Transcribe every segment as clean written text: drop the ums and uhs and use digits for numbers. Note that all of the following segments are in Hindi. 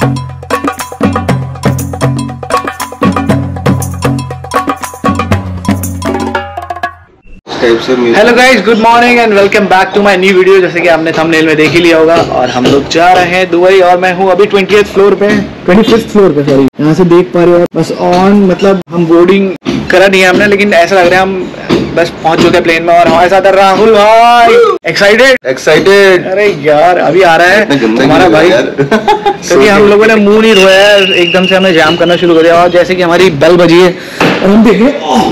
Hello guys, good morning and welcome back to my new video. जैसे कि आपने थंबनेल में देख ही लिया होगा, और हम लोग जा रहे हैं दुबई, और मैं हूँ अभी 25th फ्लोर पे, 25th फ्लोर पे, सॉरी। यहाँ से देख पा रहे हो बस ऑन, मतलब हम बोर्डिंग करा नहीं है हमने, लेकिन ऐसा लग रहा है हम बस पहुंच चुके हैं प्लेन में। और हमारे साथ राहुल भाई। एक्साइटेड। अरे यार अभी आ रहा है हमारा भाई, क्योंकि हम लोगों ने मुंह नहीं धोया है, एकदम से हमने जाम करना शुरू कर दिया। और जैसे कि हमारी बेल बजी है और हम देखें,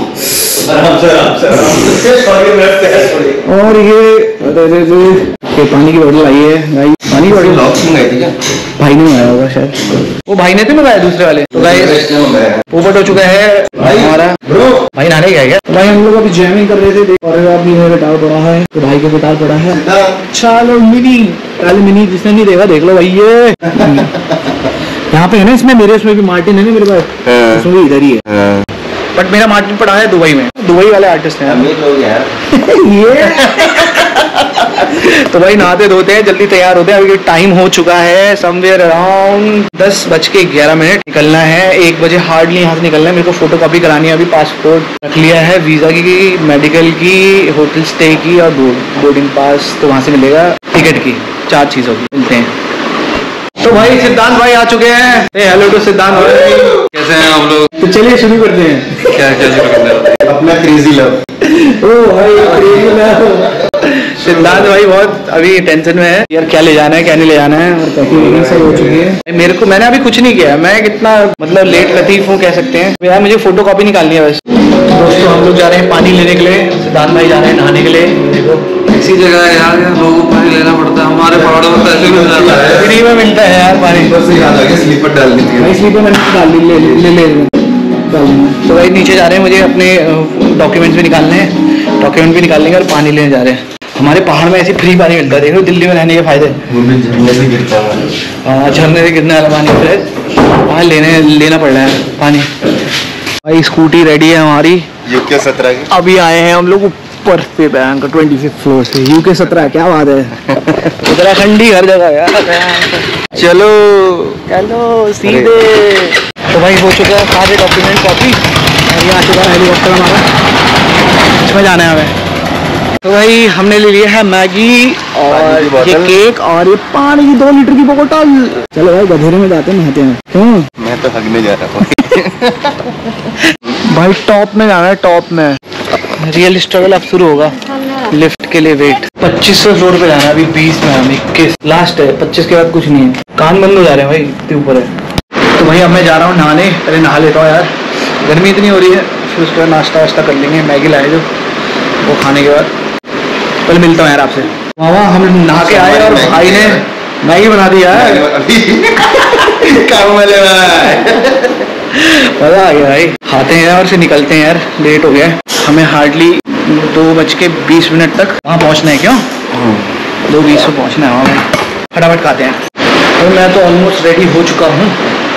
और ये पानी की बोतल आई है भाई। पानी की बोतल भाई ने मंगाया होगा शायद, वो भाई ने तो मंगाया दूसरे वाले। तो गाइस पोपट हो चुका है हमारा भाई, नहाने गया क्या भाई? हम लोग अभी जैमिंग कर रहे थे, और अभी मेरा गिटार पड़ा है, तो भाई का गिटार पड़ा है। चलो मिनी जिसने नहीं देखा देख लो भाई। ये यहाँ पे है ना, इसमें मेरे उसमें भी मार्टिन है ना मेरे पास, उसमें भी इधर ही है, बट मेरा मार्टिन पड़ा है दुबई में। दुबई वाले आर्टिस्ट हैं ये तो भाई नहाते धोते हैं, जल्दी तैयार होते हैं। अभी टाइम हो चुका है समवेयर अराउंड 10:11 निकलना है। 1 बजे हार्डली यहाँ से निकलना है। मेरे को फोटो कॉपी करानी है, अभी पासपोर्ट रख लिया है, वीजा की, मेडिकल की, होटल स्टे की और बोर्डिंग पास तो वहाँ से मिलेगा, टिकट की, 4 चीज़ों की मिलते हैं। तो भाई सिद्धांत भाई आ चुके हैं। हेलो टू सिद्धांत भाई, कैसे हैं आप लोग? तो चलिए शुरू करते हैं। क्या शुरू करते हैं? अपना क्रेजी लव। ओ भाई क्रेजी लव। सिद्धांत भाई बहुत अभी टेंशन में है यार, क्या ले जाना है क्या नहीं ले जाना है, और पैकिंग सब हो चुकी है। मैंने अभी कुछ नहीं किया, मैं कितना मतलब लेट लतीफ हूँ कह सकते हैं यार। मुझे फोटो कॉपी निकालनी है बस। दोस्तों हम लोग जा रहे हैं पानी लेने के लिए, सिद्धांत भाई जा रहे हैं नहाने के लिए। देखो इसी जगह है यार, लोगों को पानी लेना पड़ता है, हमारे पहाड़ों में पैसे मिल जाता है, फ्री में मिलता है यार पानी। स्लीपर डालनी थी, स्लीपर मैंने डाल ले। तो भाई नीचे जा रहे हैं, मुझे अपने डॉक्यूमेंट्स भी निकालने हैं, डॉक्यूमेंट भी निकाल लेंगे और पानी लेने जा रहे हैं। हमारे पहाड़ में ऐसे फ्री पानी मिलता है, देख लो दिल्ली में रहने के फायदे। हाँ झरने से गिरने वाला पानी फिर वहाँ लेना पड़ रहा है पानी। भाई स्कूटी रेडी है हमारी, UK 17 की। अभी आए हैं हम लोग ऊपर से, बैंक 25th फ्लोर से। UK 17 क्या बात है, उत्तराखंडी हर जगह यार। चलो सीधे। तो भाई हो चुका है सारे डॉक्यूमेंट कॉपी, और ये आ चुका है हेलीकॉप्टर हमारा, इसमें जाना है हमें। तो भाई हमने ले लिया है मैगी और ये केक और ये पानी की 2 लीटर की बोतल। चलो भाई गधेरे में जाते हैं, नहाते हैं। क्यों? मैं तो हगने जा रहा हूँ। भाई टॉप में जाना है, टॉप में। रियल स्ट्रगल अब शुरू होगा, लिफ्ट के लिए वेट। 2500 फ्लोर पे जाना है, अभी 20 में हम 21 लास्ट है, 25 के बाद कुछ नहीं है। कान बंद हो जा रहे हैं भाई, इतने ऊपर है। तो भाई अब मैं जा रहा हूँ नहाने, पहले नहा लेता हूँ यार, गर्मी इतनी हो रही है। फिर उसके बाद नाश्ता वास्ता कर लेंगे, मैगी लाए जो, वो खाने के बाद पहले मिलता हूँ यार आपसे। मामा हम नहा के आए और भाई ने मैगी बना दी यार। मजा आ गया भाई। खाते हैं और फिर निकलते हैं यार, लेट हो गया। हमें हार्डली 2:20 तक वहाँ पहुँचना है। क्यों? 2:20 पे पहुँचना है वहाँ भाई, फटाफट खाते हैं। और मैं तो ऑलमोस्ट रेडी हो चुका हूँ,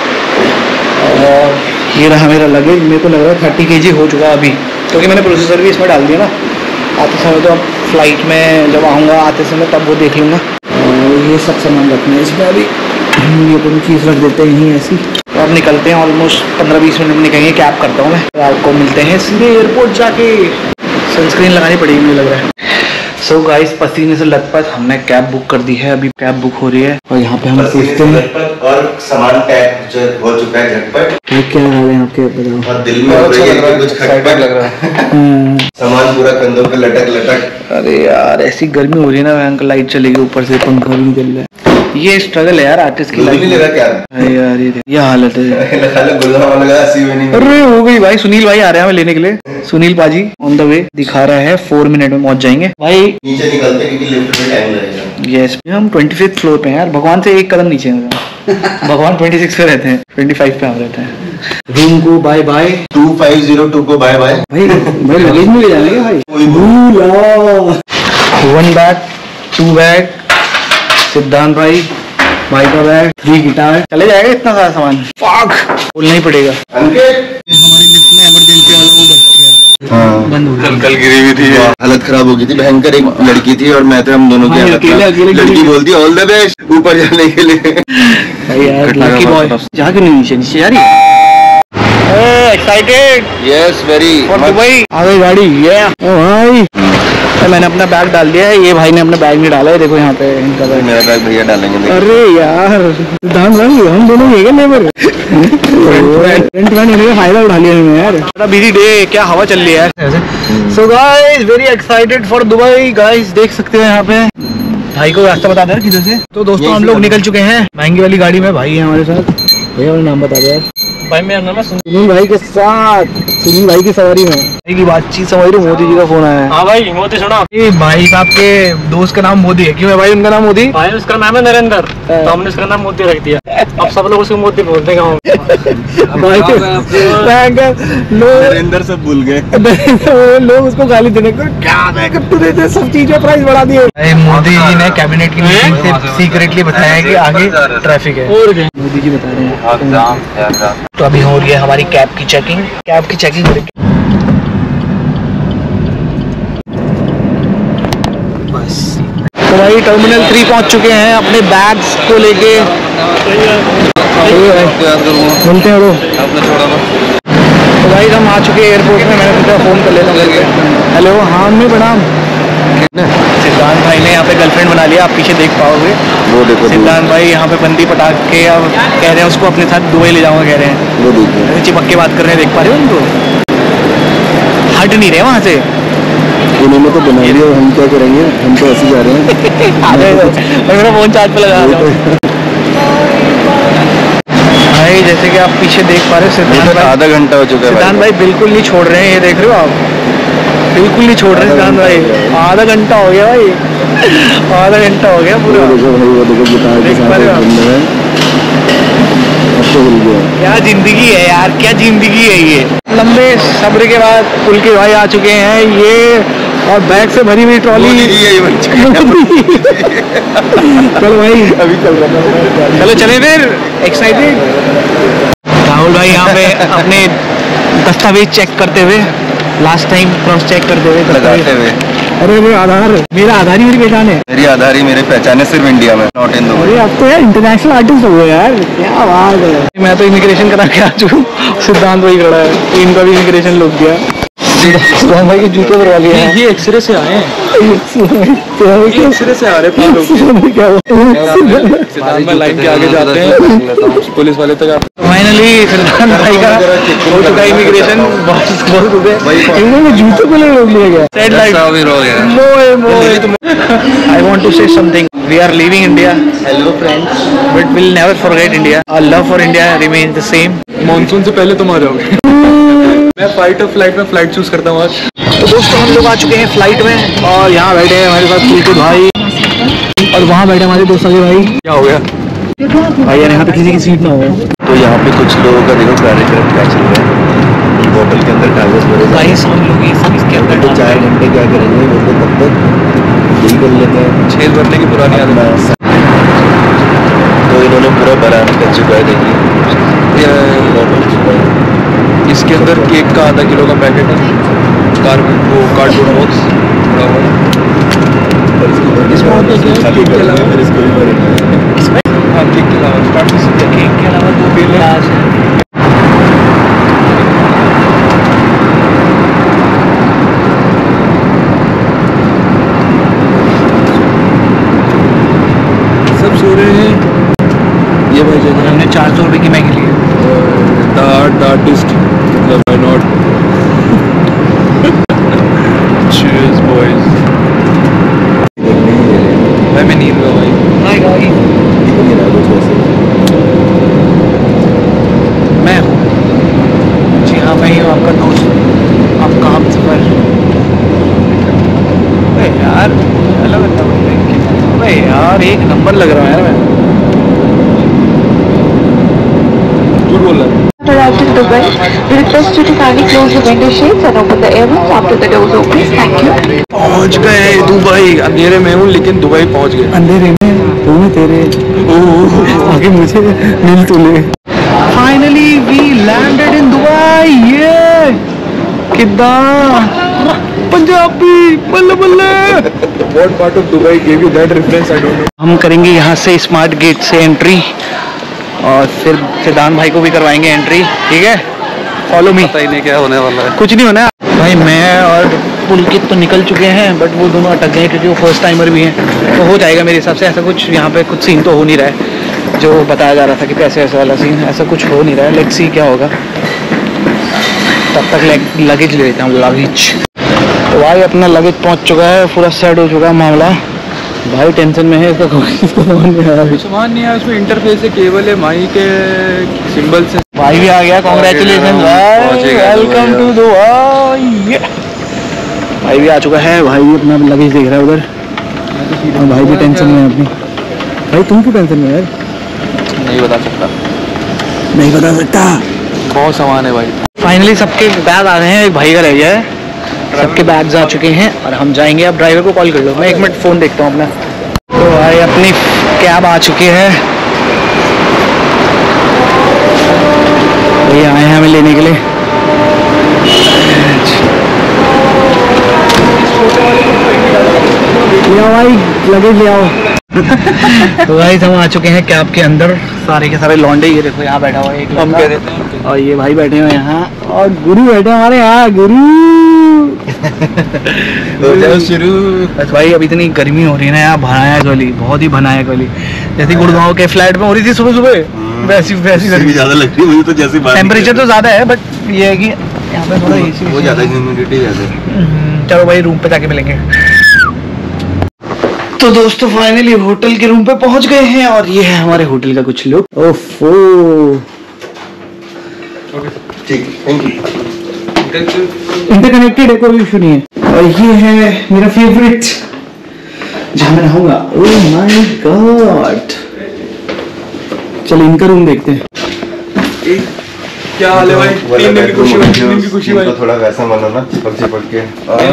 और ये रहा मेरा लगेज। मेरे को लग रहा है 30 kg हो चुका अभी, क्योंकि मैंने प्रोसेसर भी इसमें डाल दिया ना। आते समय तो अब फ्लाइट में जब आऊँगा आते समय तब वो देख लूँगा। और ये सब सामान रखना है इसमें अभी, ये पूरी चीज़ रख देते हैं यहीं ऐसी। तो अब निकलते हैं, ऑलमोस्ट 15-20 मिनट में निकलेंगे। कैब करता हूँ मैं, तो आपको मिलते हैं सीधे एयरपोर्ट जाके। सनस्क्रीन लगानी पड़ेगी मुझे लग रहा है। सो गाइस पसीने से लथपथ हमने कैब बुक कर दी है, अभी कैब बुक हो रही है, और यहाँ पे हम पूछते हैं और सामान पैक हो चुका है झटपट। क्या हाल है आपके, बताओ। और दिल में हो रही है कुछ खटपट लग रहा है। सामान पूरा कंधों पे लटक। अरे यार ऐसी गर्मी हो रही है ना, भयंकर। लाइट चलेगी, ऊपर से पंखा भी नहीं चल रहा है। ये स्ट्रगल है यार आर्टिस्ट की लाइफ में। यार ये हालत है। अरे हो गई भाई, सुनील भाई आ रहे हैं हमें लेने के लिए। सुनील पाजी ऑन द वे दिखा रहा है, 4 मिनट में पहुंच जाएंगे भाई। नीचे निकलते हैं क्योंकि लिफ्ट में टाइम लगेगा। यस हम 25th फ्लोर पे हैं यार, भगवान से 1 कदम नीचे हैं। भगवान 26 पे रहते हैं, 25 पे हम रहते हैं। रूम को बाय बाय, 2502 को बाय बाय। भाई लगेज में ले जाएंगे भाई। 1 बैग 2 बैग, सिद्धांत भाई का बैग, 3 गिटार, चले जाएगा इतना सारा सामान। फक बोलना ही पड़ेगा। हमारी लिफ्ट में इमरजेंसी वाला वो बच गया। बंद हो गई। कल गिरी हुई थी। हालत खराब हो गई थी भयंकर। एक लड़की थी और मैं थे, हम दोनों की हालत खराब। लड़की बोलती ऑल द बेस्ट ऊपर जाने के लिए। यार लकी बॉय जाके नीचे नीचे जा रही है। Excited yes very for Dubai. आ गई गाड़ी। ये ओ भाई मैंने अपना बैग डाल दिया है, ये भाई ने अपना बैग नहीं डाला है। देखो यहाँ पे इनका बैग। मेरा बैग भैया डालेंगे। अरे यार सिद्धांत भाई हम दोनों ये क्या लेबर रेंट होने का फायदा उठा लिया मैंने यार। बड़ा बिजी डे, क्या हवा चल रही है यार। So guys very excited for Dubai. Guys देख सकते हैं यहाँ पे भाई को रास्ता बता दे किधर से। तो दोस्तों हम लोग निकल चुके हैं महंगी वाली गाड़ी में। भाई है हमारे साथ। भैया वाला नाम बता दो यार। भाई मेरा नाम है सुनील भाई के साथ। सुनील भाई की सवारी में की बातचीत समझ रहे। मोदी जी का फोन आया है। हाँ भाई मोदी सुना। भाई साहब के दोस्त का नाम मोदी है। क्यों है भाई उनका नाम मोदी? भाई उसका नाम है नरेंद्र, तो हमने उसका नाम मोदी रख दिया। अब सब लोग उसको मोदी बोलते हैं। नरेंद्र सब भूल गए। लोग उसको गाली देने को क्या सब चीजें प्राइस बढ़ा दिए। मोदी जी ने कैबिनेट की मीटिंग से सीक्रेटली बताया कि आगे ट्रैफिक है। मोदी जी बता रहे हैं। तो अभी हो रही है हमारी कैब की चेकिंग। कैब की चेकिंग हो रही है। बस तो भाई टर्मिनल 3 पहुंच चुके हैं अपने बैग्स को लेके। मिलते हैं वो। तो भाई हम आ चुके हैं एयरपोर्ट में। मैंने सोचा फोन कर लेता हूँ। हेलो हाँ मैं प्रणाम। सिद्धांत भाई ने यहाँ पे गर्लफ्रेंड बना लिया, आप पीछे देख पाओगे। वो देखो सिद्धांत भाई यहाँ पे बंदी पटाख के अब कह रहे हैं उसको अपने साथ दुबई ले जाऊंगा कह रहे हैं। वो देखिए चिपक के बात कर रहे हैं, देख पा रहे हो उनको। हट नहीं रहे वहाँ से। उन्होंने तो बना लिया, हम क्या करेंगे, हम तो ऐसे जा रहे हैं। मेरा फोन चार्ज पे लगा दो। भाई जैसे कि आप पीछे देख पा रहे हो सिद्धांत भाई आधा घंटा हो चुका है। सिद्धांत भाई बिल्कुल नहीं छोड़ रहे हैं, ये देख रहे हो आप। बिल्कुल नहीं छोड़ रहे सिद्धांत भाई। आधा घंटा हो गया भाई, आधा घंटा हो गया पूरा। क्या जिंदगी है यार, क्या जिंदगी है ये। लंबे सब्र के बाद पुल के भाई आ चुके हैं ये, और बैग से भरी हुई ट्रॉली। चलो भाई अभी चल रहा है। चलो चले फिर। एक्साइटेड। राहुल भाई यहाँ पे अपने दस्तावेज चेक करते हुए, लास्ट टाइम क्रॉस चेक करते हुए लगाते हुए। अरे वो आधार, मेरा आधार ही मेरी पहचान है। मेरी आधार ही मेरे पहचान है सिर्फ इंडिया में, नॉट इन दुबई। अरे अब तो यार इंटरनेशनल आर्टिस्ट हो गए यार, क्या बात है। मैं तो इमिग्रेशन करा के आ चुका हूँ। सिद्धांत भाई खड़ा है, तो इनका भी इमिग्रेशन लोग दिया। सिद्धांत भाई के जूते करवा लिए हैं। ये एक्सरे से आए हैं। एक्सरे से आ रहे हैं। सिद्धांत भाई लाइन के आगे जाते हैं, पुलिस वाले तक आते हैं। फाइनली सिद्धांत भाई का हो चुका इमिग्रेशन। बहुत हो गए, इन्होंने जूते को ले रोक लिया गया। Red light I want to say something. We are leaving India. Hello friends. But we'll never forget India. Our love for India remains the same. Monsoon से पहले तुम आ जाओगे। मैं फाइट और फ्लाइट में फ्लाइट चूज करता हूँ आज। तो दोस्तों हम लोग आ चुके हैं फ्लाइट में, और यहाँ बैठे हैं हमारे साथ कुलकुल भाई, और वहाँ बैठे हमारे दोस्त आगे भाई। क्या हो गया भाई यार यहाँ पे किसी की सीट ना हो। तो यहाँ पे कुछ लोगों का देखो कार्यक्रम क्या चल रहा है। बोतल के अंदर कागज भरे गाइस हम लोग इसके अंदर 4 घंटे क्या करेंगे, वो तो तब तक यही कर लेते हैं। छेद भरने की पुरानी आदत। तो इन्होंने पूरा बरान कर चुका है, देखिए इसके अंदर केक का आधा किलो का पैकेट है, कार्डबोर्ड बॉक्स पड़ा हुआ है। केक के अलावा 2 बेल है। सब सो रहे हैं। ये भाई जगह हमने 400 रुपये की मैगी ली है। द आर्टिस्ट मतलब व्हाई नॉट। Cheers boys. भाई मैं नींद में भाई। मैं हूँ जी हाँ, मैं ही हूँ आपका दोस्त, आपका हमसफर। यार अलग भाई यार एक नंबर लग रहा है यार। मैं झूठ बोल रहा है। Arrived in Dubai. We request you to kindly close the window shades and open the air vents after the doors open. Thank you. पहुंच गए दुबई। अंधेरे में हूँ लेकिन दुबई पहुंच गए। अंधेरे में तू में तेरे आगे मुझे मिल तू ले। Finally we landed in Dubai. ये कितना पंजाबी बल्ले बल्ले। What part of Dubai gave you that reference? I don't know. हम करेंगे यहाँ से स्मार्ट गेट से एंट्री और फिर सिद्धांत भाई को भी करवाएंगे एंट्री, ठीक है? Follow me. पता ही नहीं क्या होने वाला है। कुछ नहीं होना भाई। मैं और पुलकित तो निकल चुके हैं, बट वो दोनों अटक गए क्योंकि वो फर्स्ट टाइमर भी हैं। तो हो जाएगा मेरे हिसाब से। ऐसा कुछ यहाँ पे कुछ सीन तो हो नहीं रहा है जो बताया जा रहा था कि पैसे ऐसा वाला सीन, ऐसा कुछ हो नहीं रहा है। लेट्स सी क्या होगा। तब तक लगेज ले लेता हूँ, लगेज। तो भाई अपना लगेज पहुँच चुका है, पूरा सेट हो चुका है मामला। भाई टेंशन में है, इसका सामान नहीं आया। सामान नहीं है उसमें, इंटरफेस है, केबल है, माई के सिंबल से। भाई भी आ गया, कांग्रेचुलेशन भाई, वेलकम टू दुबई। भाई भी आ चुका है, भाई भी अपना लगेज देख रहा है उधर। और भाई भी टेंशन में है अपनी। भाई तुम क्यों टेंशन में यार? नहीं बता सकता, नहीं बता सकता। बहुत सामान है भाई। फाइनली सबके बैग आ गए हैं, एक भाई का रह गया है। सबके बैग्स आ चुके हैं और हम जाएंगे। अब ड्राइवर को कॉल कर लो, मैं 1 मिनट फ़ोन देखता हूँ अपना। तो भाई अपनी कैब आ चुकी है, ये आए हैं हमें लेने के लिए। ले आओ भाई, लगेज ले आओ। तो भाई हम आ चुके हैं कैब के अंदर, सारे के सारे लौंडे। ये देखो यहाँ बैठा हुआ है एक हम लड़का। कह देते हैं और ये भाई बैठे हुए यहाँ, और गुरु बैठे हमारे यहाँ, गुरु। शुरू। बस भाई अभी इतनी गर्मी हो रही है ना यहाँ, भनाया गली, बहुत ही भनाया गली। जैसे गुड़गांव के फ्लैट में हो रही थी सुबह सुबह, वैसी गर्मी। ज्यादा लग रही है मुझे तो, जैसे टेम्परेचर तो ज्यादा है, बट ये है कि यहाँ पे थोड़ा एसी वो ज्यादा ह्यूमिडिटी ज्यादा है। चलो भाई रूम पे जाके मिलेंगे। तो दोस्तों फाइनली होटल के रूम पे पहुंच गए हैं और ये है हमारे होटल का कुछ लुक। ओफो, ठीक, थैंक यू। इंटरकनेक्टेड है, कोई इशू नहीं है। और ये है मेरा फेवरेट जहाँ मैं रहूंगा। ओह माय गॉड, चलो इनका रूम देखते हैं। क्या हाल है भाई? 3 दिन की खुशी भाई, 3 दिन की खुशी भाई। तो थोड़ा वैसा मानो ना, चिपक के।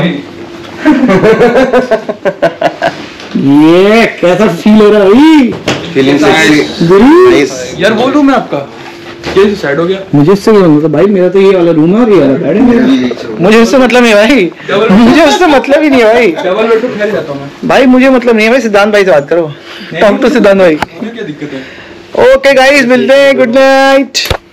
ये कैसा फील हो रहा है भाई? फीलिंग सेक्सी, गुरु नाइस। यार वो रूम है आपका, कैसे साइड हो गया? मुझे इससे क्या मतलब भाई, मेरा तो ये वाला रूम है और ये वाला बेड है मेरा। मुझे उससे मतलब नहीं है भाई, मुझे उससे मतलब ही नहीं है भाई। डबल बेड पे फैल जाता हूं मैं भाई मुझे मतलब नहीं है भाई। सिद्धांत भाई से बात करो, टॉक टू सिद्धांत भाई। क्या दिक्कत है? ओके गाइस, मिलते हैं, गुड नाइट।